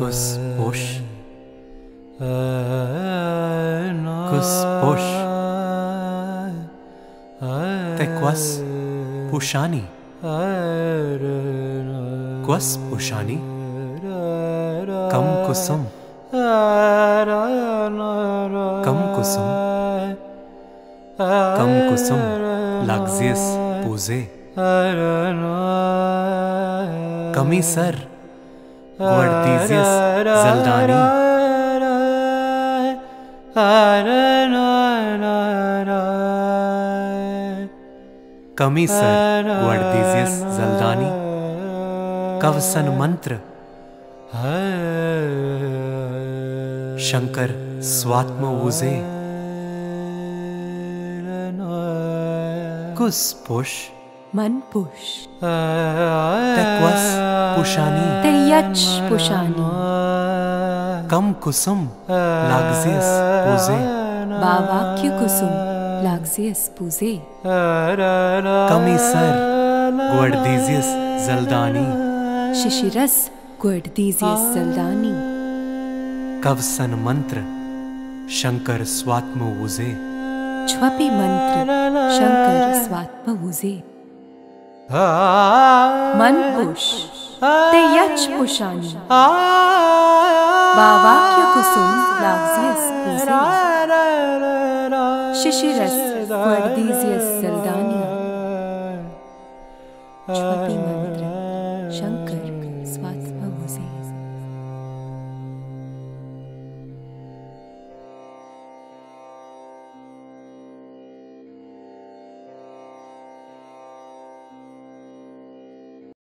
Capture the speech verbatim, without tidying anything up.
Kus push, kus push, te quas pushani, quas pushani, kam kusum, kam kusum, kam kusum, lagzies puze, kami sar, guardisius zaldani, kami sar, guardisius zaldani, kavsan mantra, shankar swatma uze, kus push, man push, tequas pushani, teyach pushani, kam kusum lagzies puze, bavakya kusum lagzies puze, kami sar, guardisius zaldani, shishiras guardisius zaldani, kavsan mantra, shankar swatma uze, chwapi mantra, shankar swatma uze, man push, teyach pushani, bavakya kusum lagzies puze, shishiras guardisius zaldani, chwapi mantra, shankar swatma uze.